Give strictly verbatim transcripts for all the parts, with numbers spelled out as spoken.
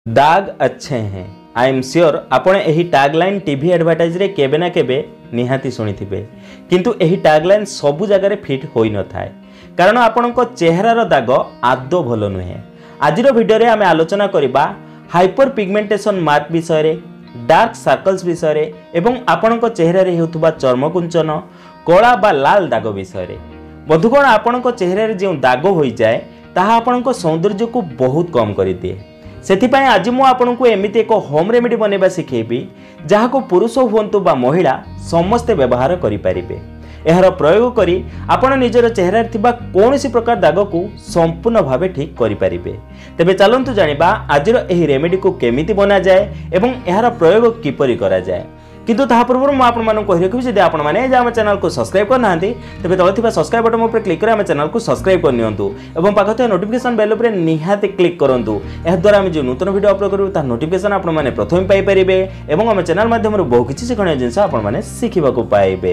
दाग अच्छे हैं। आई एम श्योर आपण एही टैगलाइन टीवी एडवर्टाइज रे केबे ना केबे निहाती सुनिथिबे, किंतु एही टैगलाइन सबु जगह फिट होई न थाए, कारण आपणको चेहरार दाग आदो भलो नुहे। आजिर भिडियो रे आमे आलोचना करिबा हाइपर पिगमेंटेशन मार्क विषय रे, डार्क सर्कल्स विषय रे एवं आपणको चेहरा रे हेउथुबा चर्मकुंचन, कला बा लाल दाग विषय रे। बंधुगण, आपणको चेहरा रे जे दाग होई जाए ताहा आपणको सौंदर्य को बहुत कम करि दिए। सेथिपाई आज मु आपनकु एमिति एक होम रेमेडी बनेबा सिखेबी जहाको पुरुष हुंतु बा महिला समस्ते व्यवहार करि परिबे। एहार प्रयोग करी आपण निजर चेहरा रे थिबा कोनोसी प्रकार दाग को संपूर्ण भावे ठीक करि परिबे। तबे चलंतु जानिबा आजिर एही रेमेडी को केमिति बना जाए एवं एहार प्रयोग किपरि करा जाए। किंतु ताहा पूर्व मु आपण मानन कहि रखिबि जदि आपण माने हम चैनल को सब्सक्राइब करनांती तबे तळे थिबा सब्सक्राइब बटन ऊपर क्लिक कर हम चैनल को सब्सक्राइब कर नियंतु एवं पाखते नोटिफिकेशन बेल ऊपर निहाते क्लिक करंतु। एहा द्वारा हम जे नूतन वीडियो अपलोड करू ता नोटिफिकेशन आपण माने प्रथम पाई परिबे एवं हम चैनल माध्यम रे बहु किछि शिखणीय जिंस आपण माने सिखिबा को पाइबे।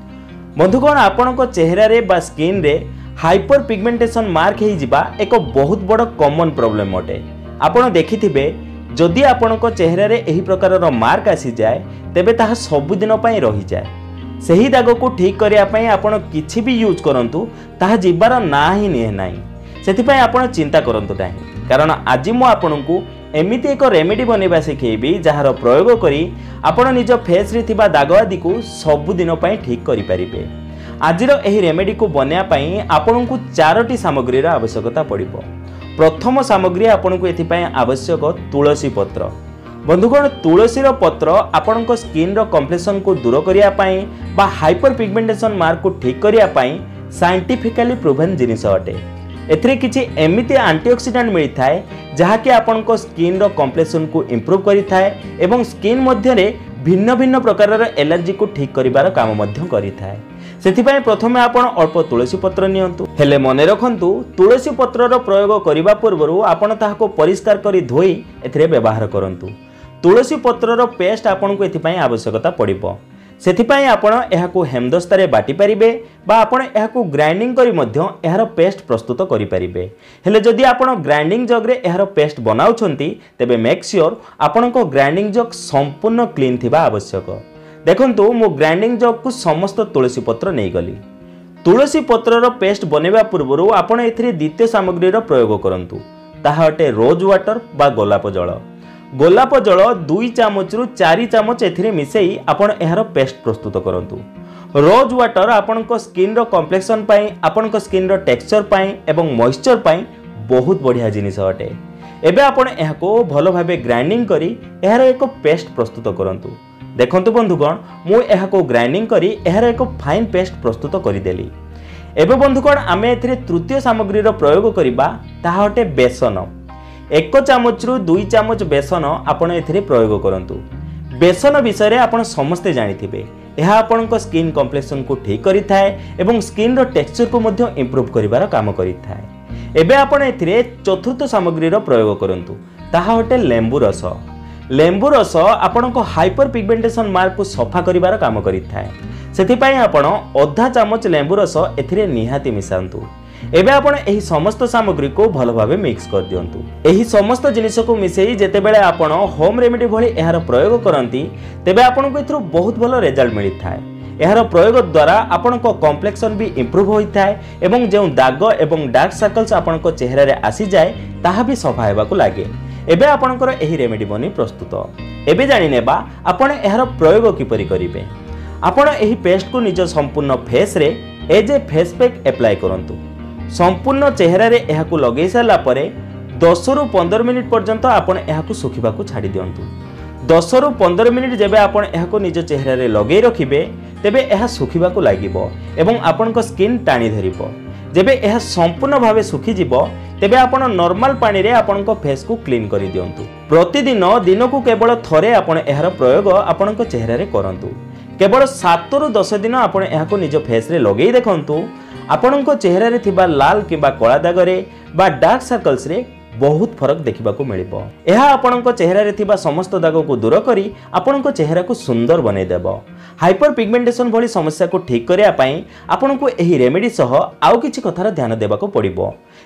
बंधुगण, आपणको चेहरा रे बा स्किन रे हाइपर पिगमेंटेशन मार्क हे जिबा एक बहुत बड़ कॉमन प्रॉब्लम अटे। आपण देखिथिबे जदि आपणको चेहरा रे एही प्रकारर मार्क आसी जाए तेबे ताहा सब दिन पई रही जाए। सही दाग को ठीक करिया पई आपण किछि भी यूज करंतु ताहा जिबार ना ही निहे नाही। सेथिपई आपण चिंता करंतु नाही, कारण आज मु आपणकु एमिति एक रेमेडी बनेबा सिखेबी जहार प्रयोग करी आपण निज फेस रे थिबा दाग आदि को सब दिन पई ठीक करि परिबे। आजिर एही रेमेडी को बनेया पई आपणकु चारोटी सामग्रीर आवश्यकता पड़िबो। प्रथम सामग्री आपणकु एथिपई आवश्यक तुलसी पत्र। बंधुगण, तुलसीर पत्र आपणको स्किन रो कॉम्प्लेक्शन को दूर करिया पई बा हाइपर पिगमेंटेशन मार्क को ठीक करिया पई साइंटिफिकली प्रूवन जिनिस अटे। एथिरे किछि एमिति एंटीऑक्सीडेंट मिली थाए जहा कि आपणको स्किन रो कॉम्प्लेक्शन को इंप्रूव करि थाए एवं स्किन मध्य रे भिन्न भिन्न प्रकारर एलर्जी को ठीक करिवार काम मध्य करि थाए। सेथिपई प्रथमे आपण अल्प तुलसी पत्र नियंतु, हेले मने रखंतु तुलसी पत्रर प्रयोग करिबा पूर्वरु आपण ताहाको परिष्कार करि धोई एथिरे व्यवहार करंतु। तुलसी पत्रर पेस्ट आपनको एथिपई आवश्यकता पड़िबो। सेथिपई आपण एहाको हेमदस्तारे बाटी परिबे बा आपण एहाको ग्राइंडिंग करी मध्य एहार पेस्ट प्रस्तुत करि परिबे। हेले जदि आपण ग्राइंडिंग जग रे एहार पेस्ट बनाउछंती तेबे मेक श्योर आपनको ग्राइंडिंग जग संपूर्ण क्लीन थिबा आवश्यक। देखंतु मो ग्राइंडिंग जग को समस्त तुलसी पत्र नै गली। तुलसी पत्रर पेस्ट बनेबा पूर्वरु आपण एथिरे द्वितीय सामग्रीर प्रयोग करंतु, ताहा अटे रोज वाटर बा गोलाप जल। गोलाप जल दुई चामच रु चारि चामच एथिरे मिसेई आपण एहार पेस्ट प्रस्तुत करंतु। रोज वाटर आपणको स्किन रो कॉम्प्लेक्शन पई, आपणको स्किन रो टेक्सचर पई एवं मॉइस्चर पई बहुत बढ़िया जिनिस अटे। एबे आपण एहाको भलो भाबे ग्राइंडिंग करी एहार एक पेस्ट प्रस्तुत करंतु। देखंतु बंधुगण, मु एहाको ग्राइंडिंग करी एहार एक फाइन पेस्ट प्रस्तुत करि देली। एबे बंधुगण, आमे एथिरे तृतीय सामग्रीर प्रयोग करिबा, ताहा अटे बेसन। एक चामच रु दुई चामच बेसन आपण एथिरे प्रयोग करंतु। बेसन विषय रे आपण समस्ते जानिथिबे, एहा आपणको स्किन कॉम्प्लेक्शन को ठीक करि थाए एवं स्किन रो टेक्सचर को मध्य इंप्रूव करिवार काम करि थाए। एबे आपण एथिरे चतुर्थ सामग्रीर प्रयोग करंतु, ताहा अटे लेंबू रस। लेंबू रस आपणको हाइपर पिगमेंटेशन मार्क को सफा करिवार काम करि थाए। सेथिपई आपण आधा चामच लेंबू रस एथिरे निहाती मिसांतु। एबे आपण एही समस्त सामग्री को भलो भाबे मिक्स कर दियंतु। एही समस्त जिनिस को मिसेई जेतेबेले आपण होम रेमेडी भली एहार प्रयोग करंती तेबे आपनको एथरो बहुत भलो रिजल्ट मिली थाए। एहार प्रयोग द्वारा आपनको कॉम्प्लेक्शन भी इंप्रूव होई थाए एवं जेउ दाग एवं डार्क सर्कल्स आपनको चेहरा रे आसी जाए ताहा भी सफा हेबा को लागे। एबे आपनकर एही रेमेडी बनी प्रस्तुत। एबे जानि नेबा आपण एहार प्रयोग किपरि करिवे। आपण एही पेस्ट को निज संपूर्ण फेस रे as a face pack apply करंतु। संपूर्ण चेहरा रे एहाकु लगेई सारला परे दस रु पंद्रह मिनिट पर्यंत आपण एहाकु सुखिबाकु छाडी दियंतु। दस रु पंद्रह मिनिट जेबे आपण एहाकु निज चेहरा रे लगेई रखिबे तेबे एहा सुखिबाकु लागिबो एवं आपणको स्किन टाणी धरिबो। जेबे एहा संपूर्ण भावे सुखी जिवो तेबे आपण नॉर्मल पानी रे आपणको फेस को क्लीन करि दियंतु। प्रतिदिन दिनकु केवल थरे आपण एहार प्रयोग आपणको चेहरा रे करंतु। केवल सात रु दस दिन आपण एहाकु निज फेस रे लगेई देखंतु। आपणको चेहरा रे थिबा लाल किबा कला दाग रे बा डार्क सर्कल्स रे बहुत फरक देखा मिलिबो। यह आपणको चेहरा रे थिबा समस्त दाग को दूर करी आपणको चेहरा को सुंदर बनै देबो। हाइपर पिगमेंटेशन भली समस्या को ठीक करिया पई आपणको एही रेमेडी सह आउ किछि कथार ध्यान देबाको पड़िबो।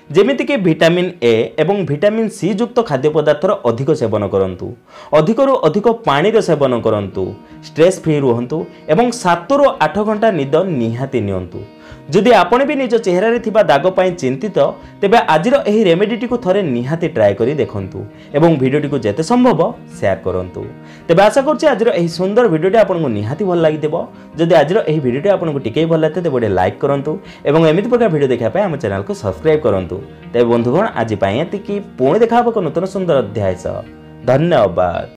जेमितिक विटामिन ए एवं विटामिन सी युक्त खाद्य पदार्थर अधिक सेवन करंतु, अधिकरु अधिक पानी सेवन करंतु, स्ट्रेस फ्री रुहंतु एवं सात रु आठ घंटा निद निहाती नियंतु। जदि आपण भी निज चेहरा रे थिबा दाग पई चिंतित तेबे आजिर एही रेमेडीटी को थरे निहाती ट्राए करी देखंतु एवं वीडियोटी को जेते संभव शेयर करंतु। तेबे आशा करछि आजिर एही सुंदर वीडियोटी आपनको निहाती भल लागिथिबो। जदि आजिर एही वीडियोटी आपनको टिके भल लागते तेबे गोटे लाइक करंतु एवं एमिति प्रकार वीडियो देखा पई हम चैनल को सब्सक्राइब करंतु। तेबे बंधुगण आज पई एतिकी पुणी देखा हबो नूतन सुंदर अध्याय सह। धन्यवाद।